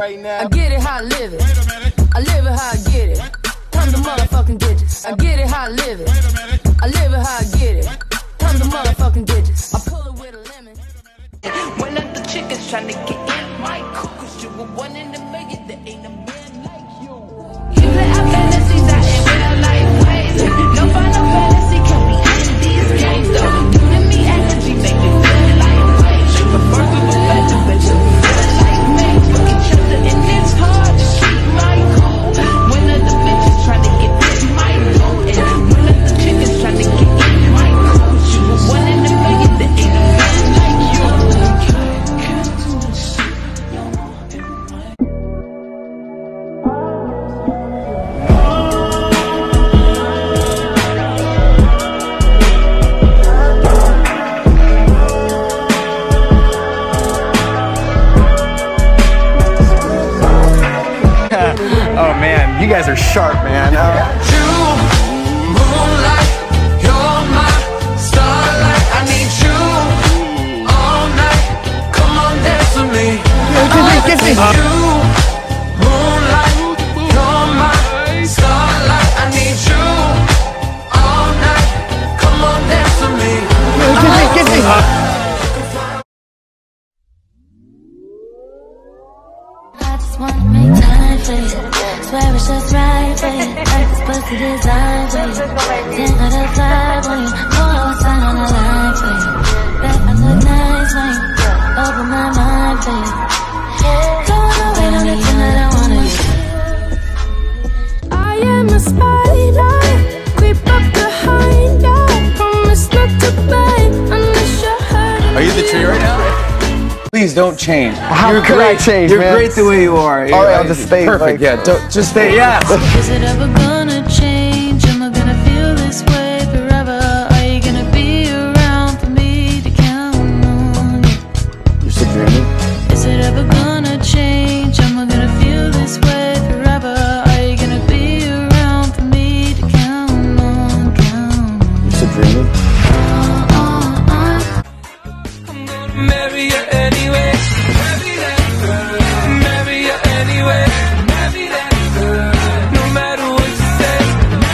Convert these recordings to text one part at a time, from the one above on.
right now. I get it how I live it. I live it how I get it. Come to motherfucking digits. I get it how I live it. I live it how I get it. Come to motherfucking digits. I pull it with a lemon. When the chickens trying to get in my cook, 'cause you were one in a million, there ain't a man like you. You play our fantasies out in real life ways. No final fantasy can be in these games though. You and me energy make me feel like waves. You prefer to be better, but you feel like me. For each other and it's hard to keep my cool. When the bitches trying to get in my cool, and when the chickens trying to get in my cool, you were one in a million, there ain't a man like you. Oh man, you guys are sharp, man. You, moonlight, you're my starlight. I need you all night. Come on, dance with me. Kiss me. You, moonlight, you're my starlight. I need you all night. Come on, dance with me. Kiss me. I just wanna make time for you. Swear it's just right for you. Like this pussy designed for you. 10 out of 5 when you know I was sign on the line for you. Bet I look nice when you open my mind for you. Don't wanna wait on the thing that I wanna do. I am a spider, creep up behind you. Promise not to bite unless you're hurting. Are you the tree right now? Please don't change. How You're could great. I change, You're man? great the way you are. All right, I'll just stay. Perfect. Like, Yeah, just stay. Yes. Is it ever gonna change? Am I gonna feel this way forever? Are you gonna be around for me to count on? You're still dreaming? Is it ever gonna change? Am I gonna feel this way forever? Are you gonna be around for me to count on? You're still dreaming? I'm gonna marry you anyway. Marry that girl. Marry you anyway. Marry that girl. No matter what you say.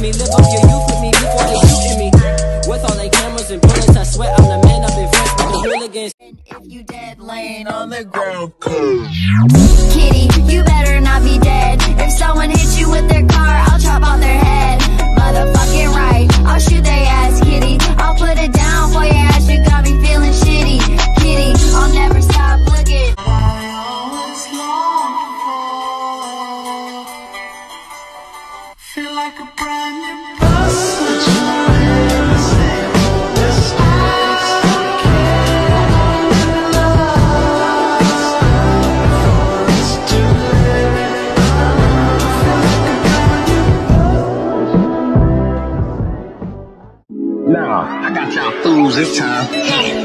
me. Live up your youth with me before they shooting me. With all they cameras and bullets, I swear I'm the man up in front with the hooligans. And if you dead laying on the ground, kitty, you better not be dead. If someone hits you with their car, I'll chop off their head. Motherfucking right, I'll shoot their ass, kitty. I'll put it down for your ass, you got me feeling shitty. Kitty, I'll never stop looking. Feel like a brand new person. Nah, I got y'all fools this time. I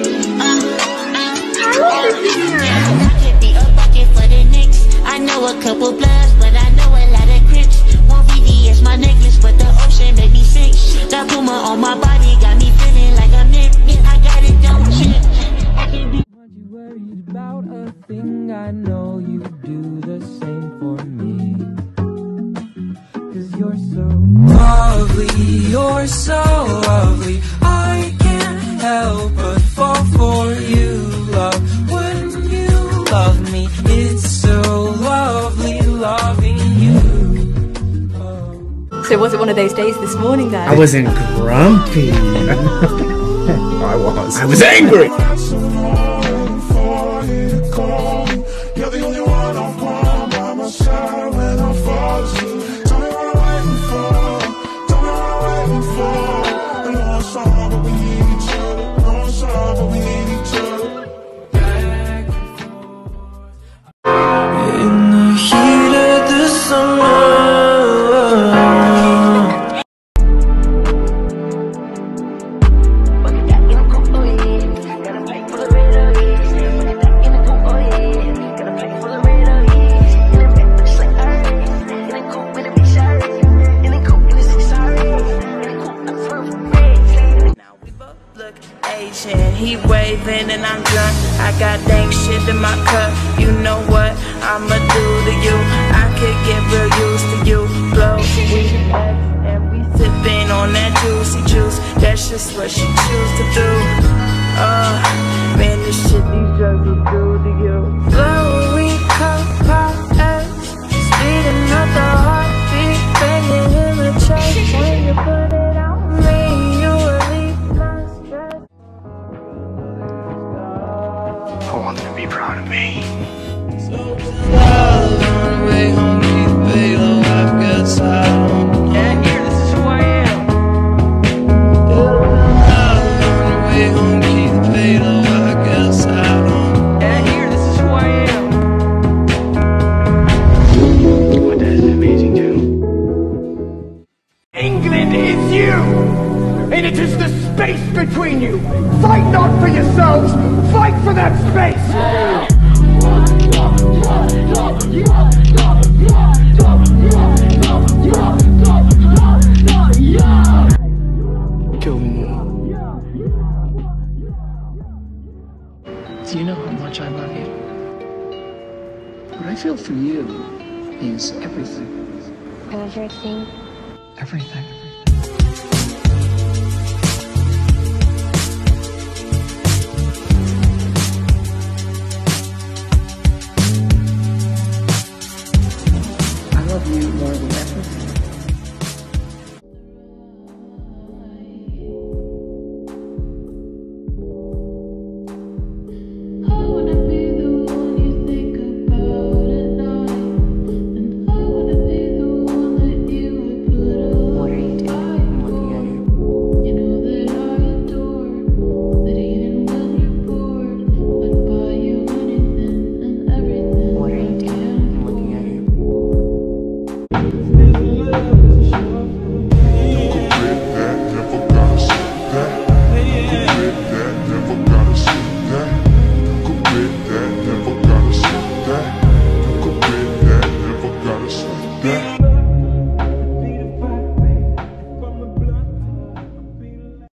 could be a bucket for the Knicks. I know a couple bloods, but I know a lot of crips. One VVS my necklace, but the ocean made me sick. That Puma on my body got me feeling like I'm Nick. I got it, don't shit. Aren't you worried about a thing? I know you do the same for me. 'Cause you're so lovely, you're so lovely. I can't help but fall for you, love. When you love me, it's so lovely loving you. So was it one of those days this morning then? I wasn't grumpy. I was angry. You're the only one I want by my side when I fall asleep. Tell me what I'm waiting for. Tell me what I'm waiting for. I know it's hard, but we need each other. I know it's hard, but we need each other. In the heat of the summer. He waving and I'm drunk. I got dank shit in my cup. You know what I'ma do to you? I could get real used to you. Blow weed and we sipping on that juicy juice. That's just what she choose to do. Man, this shit these drugs will do to you. Blow weed, cup, pop, X, speeding up the heartbeat, banging in the chest. When you put it on me, you relieve my stress. I want them to be proud of me. What that is amazing too. England is you! And it is the space between you! Fight not for yourselves! Fight for that space! Kill me. Do you know how much I love you? What I feel for you is everything. Everything. Everything.